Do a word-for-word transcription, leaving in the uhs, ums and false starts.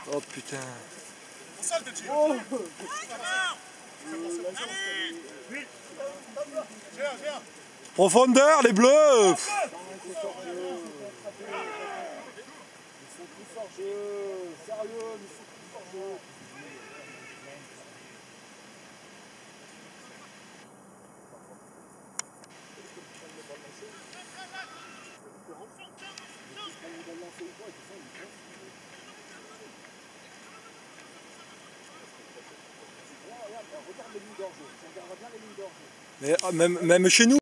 Oh putain. Oh. Profondeur, les bleus. Ils sont tous hors jeu. Sérieux, ils sont tous hors jeu. Regarde les lignes d'orge, on regardera bien les lignes d'orge. Mais même, même chez nous.